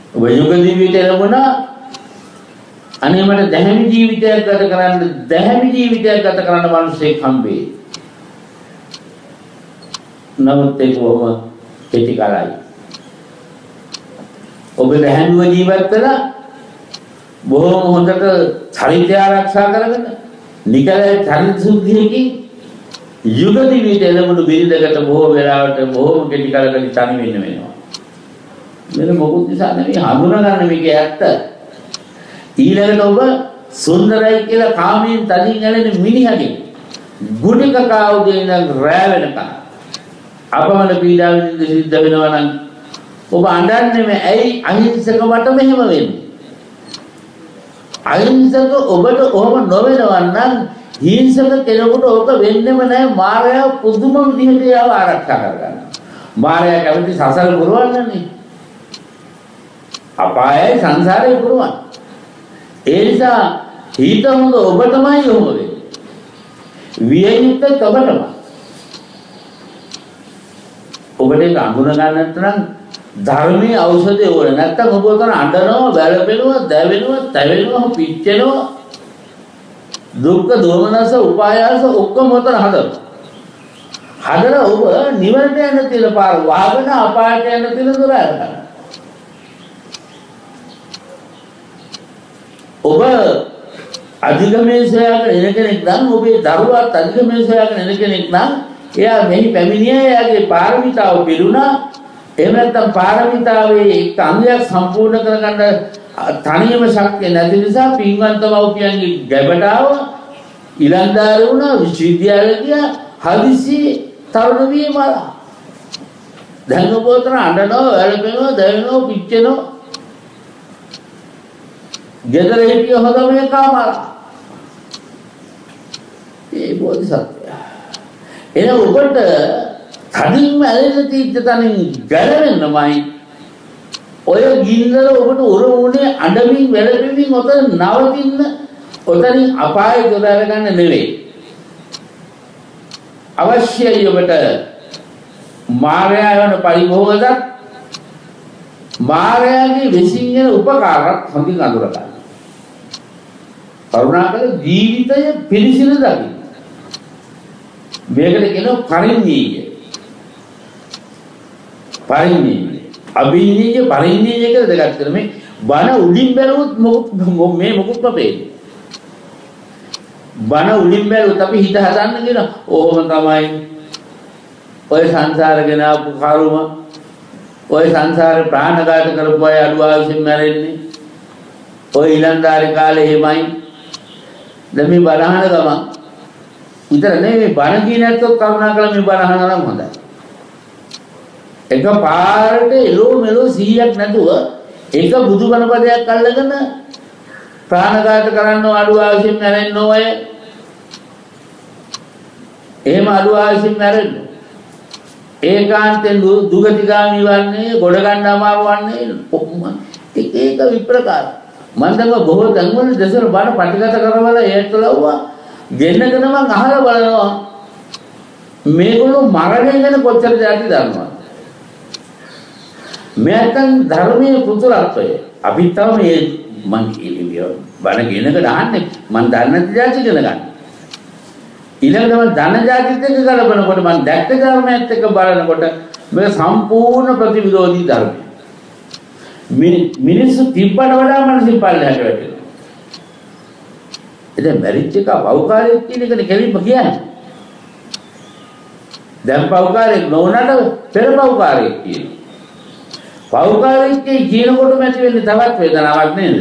ඔබ යුග ජීවිතේ ලැබුණා අනේ මට දැහැමි ජීවිතයක් ගත කරන්න මිනිස්සෙක් හම්බෙයි. නමුත් ඒක කොහොම කෙටි කාලයි. ඔබ දැහැමිව ජීවත් වෙලා බොහොම හොඳට චරිතය ආරක්ෂා කරගෙන නිකලයි චරිත සුද්ධියකින් යුග ජීවිතේ ලැබුණු බිරිඳකට බොහෝ වෙලාවට බොහොම කෙටි කාලයකට තනි වෙන්න වෙනවා. මෙන්න මොකුත් නිසා නෙවෙයි හඳුනා ගන්න මේකේ ඇත්ත. ඊළඟට ඔබ සුන්දරයි කියලා කාමයෙන් තදින් ඇලෙන මිනිහගේ ගුණික කාවුදේ ඉඳන් රැ වෙනකන් අපමණ පීඩාවෙන් සිද්ධ වෙනවා නම් ඔබ අඬන්නේ ඇයි අහිංසක මට මෙහෙම වෙන්නේ? අහිංසක ඔබට ඔහොම නොවෙනවා නම් හිංසක කෙනෙකුට ඔබ වෙන්නෙම නැහැ. මායя පුදුම විදිහට ඒව ආරක්ෂා කරගන්නවා. මායя කැමති සසල පුරවන්නනේ. අපායයි සංසාරේ පුරවන්න. ඒ නිසා හිත හොඳ ඔබ තමයි ඔහොම වෙන්නේ. වියයුත් ඔබ තමයි. ඔබට ඒක අඳුන ගන්නට නම් ධර්මයේ ඖෂධය ඕනේ. නැත්තම් ඔබ උතන අඬනවා, වැළපෙනවා, දැවෙනවා, තැවෙනවා, පිච්චෙනවා. දුක්ඛ දෝමනස උපායාස ඔක්කොම උතන හදනවා. හදලා ඔබ නිවනට යන තියෙන පාර වහගෙන අපායට යන තියෙන දොර අරගන්න. ඔබ අධිගමයේ සොයාගෙන එන කෙනෙක් නම් ඔබේ දරුවාත් අධිගමයේ සොයාගෙන එන කෙනෙක් නම් එයා මෙහි පැමිණියා එයාගේ පාරමිතාව පිරුණා. එහෙම නැත්නම් පාරමිතාවේ එක් අංගයක් සම්පූර්ණ කරගන්න තනියම ශක්තිය නැති නිසා පින්වන්ත මව්පියන්ගේ ගැබට ආවා. ඊළඳාර වුණා විශ්වවිද්‍යාලයට ගියා. හදිසි තරුණ වීමලා. දැන් ඔබ උතන අඬනවා, වැළපෙනවා, දැවෙනවා, පිච්චෙනවා. ගෙදර හිටිය හොඳම කාමලා. ඒ බෝධිසත්වයා. එන ඔබට කඩින්ම ඇලෙන තීත්ත තනින් ගැලවෙන්නමයි ඔය ගින්නල ඔබට උරුමුනේ අඬමින් වැළපෙමින් ඔතන නවතින්න ඔතනින් අපාය දොර අරගන්න නෙවෙයි. අවශ්‍යයි ඔබට මායя යන පරිභෝගයත් මායාවේ විසින් එන උපකාරත් හොඳින් අඳුර ගන්න. කරුණාකර ජීවිතය පිළිසින දකින්න. මේකට කියනවා පරිණීය. පරිණීය. අභිනීය පරිණීය කියලා දෙකක් තියෙනවා. මේ බණ උඩින් බැලුවොත් මේ මොකුත් පෙන්නේ. බණ උඩින් බැලුවොත් අපි හිත හදන්න කියන ඕම තමයි. ඔය සංසාරගෙන ආපු කර්ම ඔය සංසාරේ ප්‍රාණඝාත කරපු අය අඩු ආයුෂෙන් මැරෙන්නේ. ඔය ඊළඳාරි කාලේ එහෙමයි. දැන් මේ බණහන ගමන් විතර නෙවෙයි බණ කියන ඇත්තෝ කරුණා කළා මේ බණහන නම් හොඳයි. එක පාරට එළෝ මෙලෝ 100ක් නැතුව එක බුදුබණ පදයක් අල්ලගෙන ප්‍රාණඝාත කරන්න අඩු ආයුෂෙන් මැරෙන්න ඕය. එහෙම අඩු ආයුෂෙන් මැරෙන්න. ඒකාන්තෙන් දුගතිගාමී වන්නේ ගොඩ ගන්න අමාරු වන්නේ කොහොම එක විප්‍රකාර. මම දැන් බොහෝ තැන්වල දෙසර බණ පටිගත කරවලා ඒත් ලව්වා ගෙන්නගෙන මම අහලා බලනවා මේගොල්ලෝ මරණය ගැන කොච්චර જાති දන්නවද? මේකන් ධර්මයේ පුතුරත්වය අපි තව මේ මං කියන්නේ බණ ගෙනක දාන්නේ මං දන්නේ જાති ඉගෙන ගන්න. ඊළඟට මම ධන જાතිත් එක්ක ගලපනකොට මම දැක්ක ධර්මයත් එක්ක බලනකොට මේක සම්පූර්ණ ප්‍රතිවිරෝධී ධර්මයක්. මිනිස්සු තිබ්බට වඩා මනසින් පල්ලෙහාට වැටෙනවා. එතෙන් මැරිච් එක පෞකාරයක් කියන එකනේ කෙලින්ම කියන්නේ. දැන් පෞකාරයක් නොවුනට පෙර පෞකාරයක් කියනවා. පෞකාරයක් කියනකොටම ඇති වෙන්නේ තවත් වේදනාවක් නේද?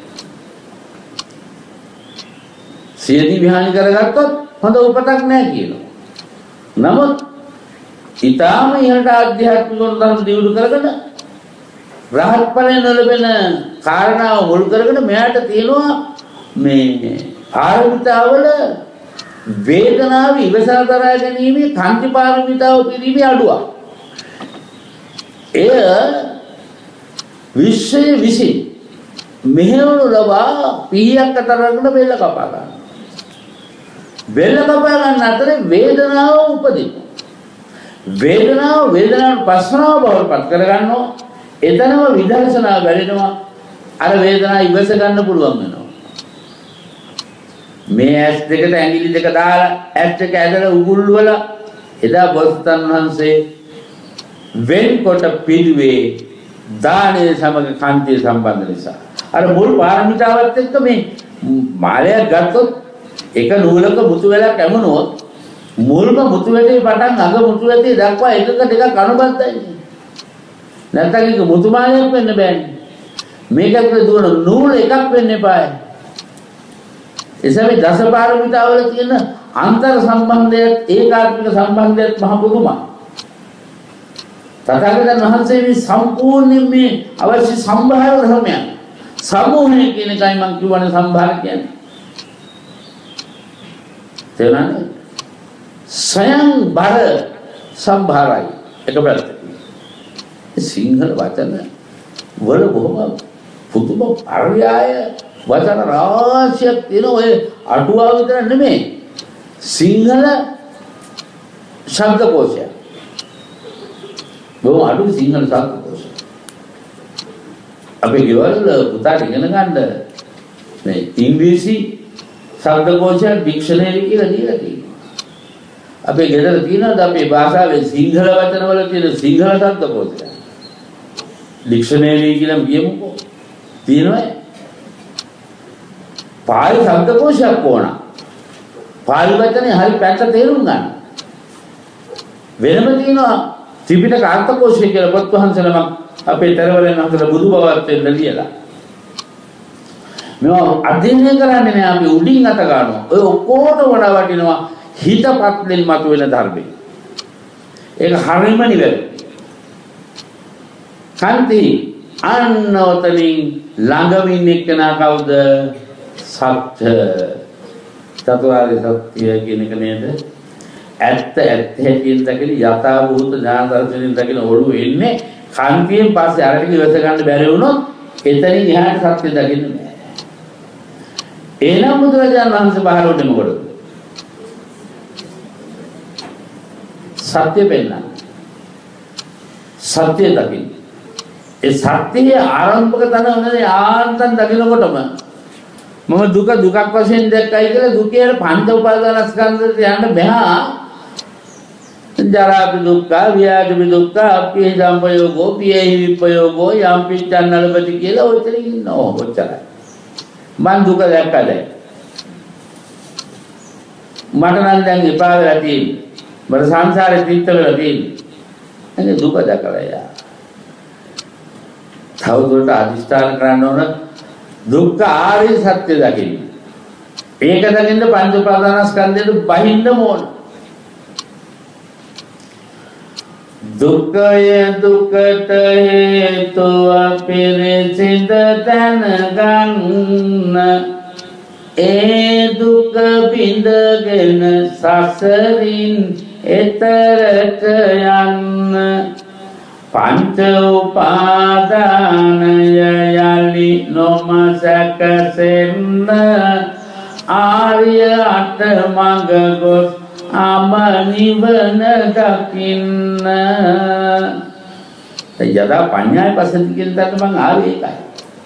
සියදී විහානි කරගත්තොත් හොඳ උපතක් නැහැ කියනවා. නමුත් ඊටාම ඉහළට ආධ්‍යාත්මික ධර්ම දියුණු කරගෙන රහත් ඵලය නොලැබෙන කාරණාව මුල් කරගෙන මෙයාට තියෙනවා මේ පාරමිතාවල වේදනාව ඉවසා දරා ගැනීමේ කාන්ති පාරමිතාව පිළිවි අඩුවක්. එය විශ්වයේ විසින් මෙහෙවනු ලබා පීයක් අතරගෙන බෙල්ල කපා ගන්න. බෙල්ල කපා ගන්න අතරේ වේදනාව උපදිනවා. වේදනාව පස්සනාව බවට පත් කර ගන්නවා. එතනම විදර්ශනා වැඩෙනවා. අර වේදනාව ඉවස ගන්න පුළුවන් වෙනවා. මේ ඇස් දෙකට ඇඟිලි දෙක දාලා ඇස් දෙක ඇදලා උගුල් වල එදා බෝසතාණන් වහන්සේ වෙන්කොට පිළිවේ දානයේ සමග කාන්තිය සම්බන්ධ නිසා. අර මුල් පාරමිතාවත් එක්ක මේ මාලයක් ගත්තොත් එක නූලක මුතු වෙලක් ඇමුණොත් මුල්ම මුතු වැටේ පටන් අග මුතු වැටේ දක්වා එකක ටිකක් අනුබද්ධයි. නැත්නම් ඒක මුතු මාලයක් වෙන්න බෑනේ. මේකට දුවන නූල් එකක් වෙන්න එපායි. එසමේ දස පාරමිතාවල තියෙන අන්තර් සම්බන්ධයත් ඒකාත්මික සම්බන්ධයත් මහ පුදුමයි. තථාගතයන් වහන්සේ මේ සම්පූර්ණ මේ අවශ්‍ය සම්භාර ධර්මයන් සමූහය කියන එකයි මම කියවනේ සම්භාර කියන්නේ. තේරුණාද? සයන් බර සම්භාරයි එක පැත්තකින්. සිංහල වචන වල බොහොම පුදුම පර්යාය වචන රාශියක් තියෙන ඔය අටුවාව විතර නෙමෙයි. සිංහල ශබ්දකෝෂය. බොහොම අඩු සිංහල ශබ්දකෝෂය. අපි ගෙවල් පුතාට ඉගෙන ගන්න මේ ඉංග්‍රීසි ශබ්දකෝෂය ඩික්ෂනරි කියලා දීලා තියෙනවා. අපේ ගෙදර තියෙනවද අපේ භාෂාවේ සිංහල වචන වල තියෙන සිංහල ශබ්දකෝෂය? ඩික්ෂනරි කියලා කියමුකෝ. තියෙනවද? පාලි ශබ්දකෝෂයක් ඕන. පාලි වචනේ හරි පැත්ත තේරුම් ගන්න. වෙනම තියෙනවා ත්‍රිපිටක අර්ථකෝෂය කියලා පොත් වහන්සේලා අපේ තරවලෙන් අහලා බුදු බවත් වෙන්න ලියලා. මේවා අධ්‍යයනය කරන්නේ නෑ අපි උඩින් අත ගන්නවා. ඔය ඔක්කොට වඩා වටිනවා හිතපත්ලෙන් මතුවෙන ධර්මයි. ඒක හරියම නිවැරදි. කාන්ති අන්නෝතනින් ළඟමින් එක්කනා කවුද? සත්‍ය චතුරාර්ය සත්‍ය කියන එක නේද? ඇත්ත හැටියෙන් දකින යථා භූත ඥාන දර්ශනයෙන් දකින ඔළුව එන්නේ කාන්තියෙන් පස්සේ අරගෙන ඉවස ගන්න බැරි වුණොත් එතනින් එහාට සත්‍ය දකින්න බෑ. එනම් බුදුරජාණන් වහන්සේ පහළ වුණේ මොකටද? සත්‍ය පෙන්නන්න. සත්‍ය දකින්න. ඒ සත්‍යයේ ආරම්භක තන උනේ ආන්තන් දකිනකොටම මම දුක දුකක් වශයෙන් දැක්කයි කියලා දුකේ පංච උපාදානස්කන්ධයට යන්න බෑ. ජරා දුක්ඛ, ව්‍යාධි දුක්ඛ, අපේ සම්පයෝගෝ, පියහි විපයෝගෝ, යම් පිච්ඡන්නලපති කියලා ඔතන ඉන්නවා. ඔච්චරයි. මං දුක දැක්කද? මට නම් දැන් එපා වෙලා තියෙන්නේ. මට සංසාරේ තිත්ත වෙලා තියෙන්නේ. එනේ දුක දැකලා යා. තවදුරට අදිස්ථාන කරන්න ඕන දුක්ඛ ආර්ය සත්‍ය දකින්න. ඒක දකින්න පංච උපාදානස්කන්ධයට බහින්න ඕන. දුක්ඛය දුකට හේතුව පිරිසිඳ දැනගන්න. ඒ දුක බිඳගෙන සසරින් එතරට යන්න. පංච උපාදානය යලි නොමසකසෙන්න. ආර්ය අටමඟ ගොස් අම නිවන දකින්න. යදා පඤ්ඤාය පසති කියන දන්න මං ආවේ ඒකයි.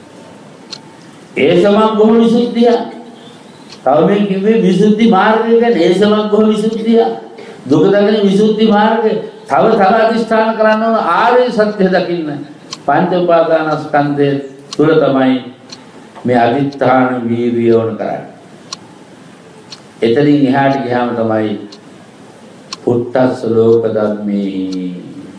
ඒ සමග්ගෝ විසුද්ධිය. තව මේ කිව්වේ විසුද්ධි මාර්ගය ගැන. ඒ සමග්ගෝ විසුද්ධිය. දුක දකින විසුද්ධි මාර්ගය. තව අධිෂ්ඨාන කරන්න ඕන ආර්ය සත්‍ය දකින්න. පංච උපාදානස්කන්ධය තුල තමයි මේ අධිෂ්ඨාන වීර්යය ඕන කරන්නේ. එතනින් එහාට ගියාම තමයි පුත්තස් ලෝක ධම්මේ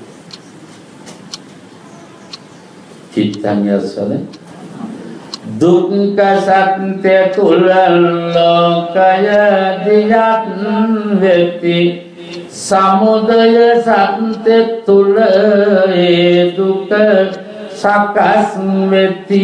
චිත්තං යස්සල දුක්ඛ සත්‍ය තුල ලෝකය දියත් වෙති. සමුදය සත්‍ය තුල ඒ දුක සකස් වෙති.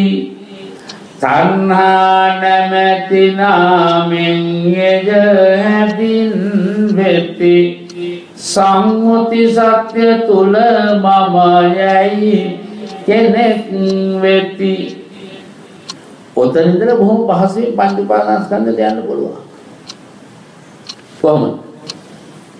තණ්හා නැමැති නාමෙන් එය හැදින් වෙති. සම්මුති සත්‍ය තුල මම යයි කෙනෙක් වෙති. ඔතන ඉඳලා බොහොම පහසුවෙන් පංච උපාදානස්කන්ධයට යන්න පුළුවන්. කොහොමද?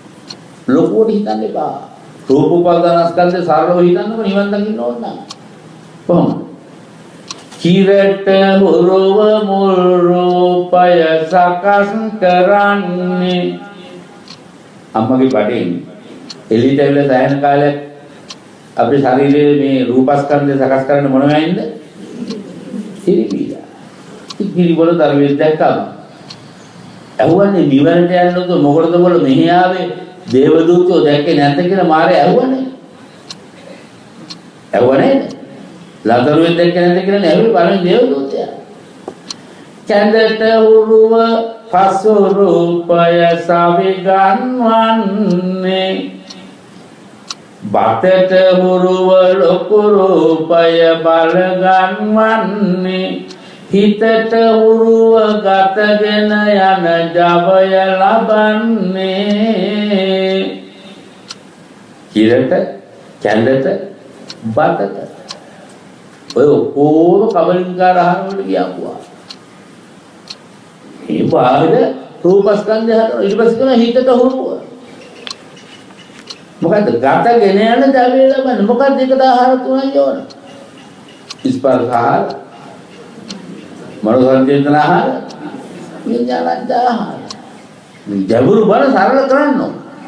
ලෝකෝට හිතන්න එපා. රූප උපාදානස්කන්ධේ සරලව හිතන්නම නිවන් දකින්න ඕන නෑ. කොහොමද? කිරට හුරුව මුල් රූපය සකස් කරන්නේ අම්මගේ බඩේ එළියට ඇවිල්ලා සෑහෙන කාලයක් අපේ ශරීරයේ මේ රූපස්කන්ධය සකස් කරන්න මොන වෙයින්ද? කිරිබීලා. කිරිබොල දරුවෙක් දැක්කම ඇහුවනේ නිවනට යන්නද මොකටද බොල මෙහි ආවේ දේවදූතයෝ දැක්කේ නැද්ද කියලා මාරේ ඇහුවනේ. ඇහුවනේ ලදරුවෙක් දැක්කේ නැද්ද කියලා නෙවෙයි බලන්නේ දේවදූතයා. චන්දට උරුව පසු රූපය සවිගන්වන්නේ බතට උරුව ලොකු රූපය බලගන්වන්නේ හිතට උරුව ගතගෙන යන ජවය ලබන්නේ කිරට කැඳට බතට ඔය ඔක්කොම කබලින්කාර ආහාරවලට ගියාපුවා මේ බාහිර රූපස්කන්ධය හදන ඊට පස්සේ කරන හිතට උරුව මොකද්ද ගතගෙන යන ජවය ලබන්නේ මොකද්ද ඒකට ආහාර තුනයි ඕන ස්පර්ශ ආහාර මනෝසංජේතන ආහාර විඥානජ ආහාර ජබුරු බල සරල කරන්න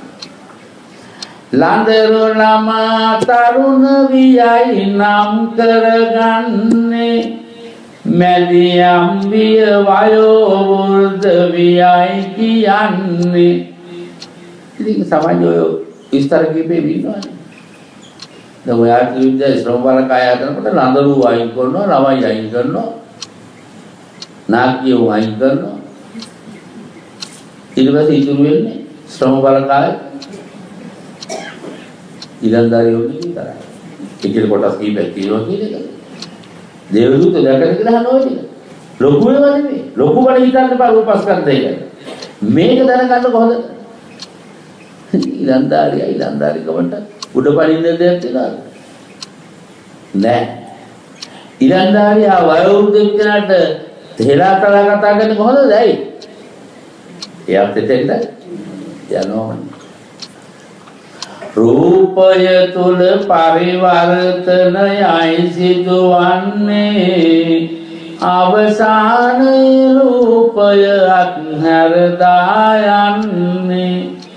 ලන්දරු නම තරුණ වියයි නම් කරගන්නේ මැදියම් විය වයෝ වෘද්ධ වියයි කියන්නේ ඉතින් සමාජය විස්තර කිපේ වින්නවනේ දැන් ඔය ආර්ථික විද්‍යාව ශ්‍රම බලකාය හදනකොට ලන්දරු වයින් කරනවා ළමයි අයින් කරනවා නාකියෝ වයින් කරනවා ඊට පස්සේ ඉතුරු වෙන්නේ ශ්‍රම බලකාය ඉලන්දාරියෝ විතරයි ඒකේ කොටස් කීපයක් තියෙනවා කියන එක දේවදූත දැකලා කියලා අහනවා ඒක ලොකු ඒවා නෙමෙයි ලොකු බල හිතන්න බෑ රූපස්කන්ධය ගැන මේක දැනගන්න කොහොමද ඉලන්දාරි කවට උඩ පනින්න දෙයක් තියනවද නෑ ඉලන්දාරියා වයෝවෘද්ධ කෙනාට තේරාතලා කතා කරන්නේ කොහොමද ඇයි? එයාත් එතෙන්ද යනවා. රූපය තුල පරිවර්තනයයි සිදුවන්නේ අවසාන රූපය අත්හැර දායන්නේ.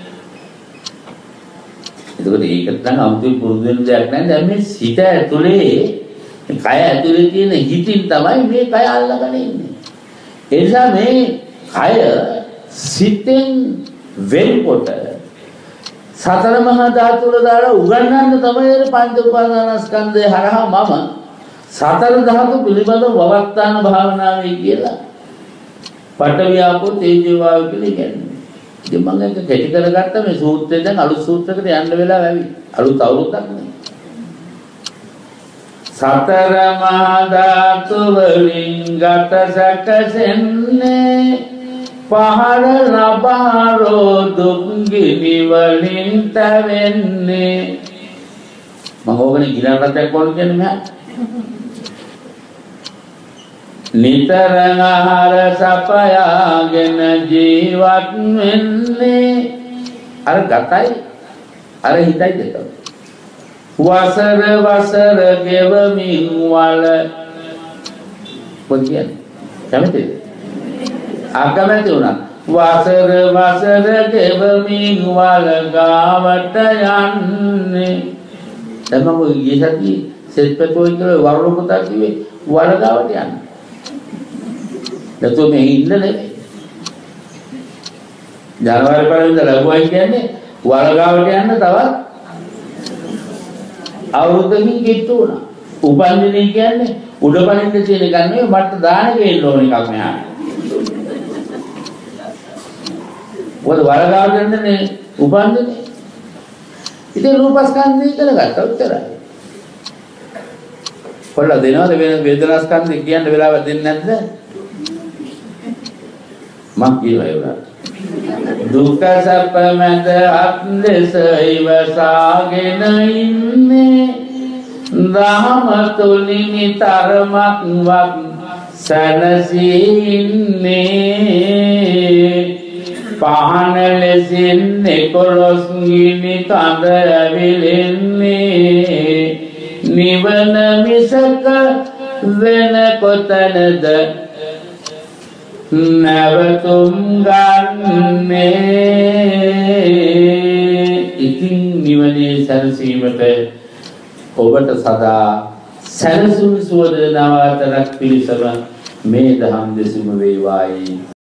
එතකොට ඒකට නම් අමුතුවෙන් පුරුදු වෙන දෙයක් නැහැ. දැන් මේ සිත ඇතුලේ කය ඇතුලේ තියෙන හිතින් තමයි මේ කය අල්ලගෙන ඉන්නේ. ඒ නිසා මේ කය සිතෙන් වෙන්කොට සතර මහා ධාතු වල දාලා උගන්වන්න තමයි පංච උපාදානස්කන්ධය හරහා මම සතර ධාතු පිළිබඳව වවත්තාන භාවනාවේ කියලා පඨවි ආපෝ තේජෝ වායු කියලා කියන්නේ. ඉතින් මම ඒක කෙටි කරගත්ත මේ සූත්‍රය දැන් අලුත් සූත්‍රයකට යන්න වෙලාව ඇවි. අලුත් අවුරුද්දක් නේ. සතර මහා ධාතු වලින් ගත සැකසෙන්නේ පහළ ලබාරෝ දුක් ගිනි වලින් තැවෙන්නේ. මම ඕකනේ ගිලන් රටක් වොන් කියන්නේ මහත්. නිතර ආහාර සපයාගෙන ජීවත් වෙන්නේ අර ගතයි අර හිතයි දෙක. වසර ගෙවමින් වල කොහොමද කැමතිද? අකමැති වුණා. වසර ගෙවමින් වල ගාවට යන්නේ. දැන් මම ගිය සතියේ සෙත්පතෝයි කියලා වරුණ පුතා කිව්වේ වල ගාවට යන්නේ. දැන් මේ ඉන්න නෙමෙයි. ජනවාරි පළවෙනිදා ලැබුවයි කියන්නේ වල ගාවට යන්න තවත් අවුරුද්දකින් කිට්ටු වුණා. උපන්දිනේ කියන්නේ උඩ පනින්න තියෙන එකක් නෙවෙයි මට දාන ගේන්න ඕන එකක් මෙහාට. වල වලගාවට යන්නේ උපන්දිනේ. ඉතින් රූපස්කන්ධය කියලා ගත්තා උත්තරයි. කොල්ල දෙනවද වෙන වේදනාස්කන්ධය කියන්න වෙලාවක් දෙන්නේ නැද්ද? මම කියනවා ඒක. දුක්ඛ සැප මැද අත්දෙස ඉවසාගෙන ඉන්නේ දහම තුලිනි තරමක් වත් සැනසී ඉන්නේ පහන ලෙසින් 11 ගිනි කඳ ඇවිලෙන්නේ නිවන මිසක වෙන කොතනද නැවතුම් ගන්නේ. ඉතින් නිවනේ සැනසීමට ඔබට සදා සැනසුම් සුවද නවාතනක් පිළිසම මේ දහම් දෙසුම වේවායි.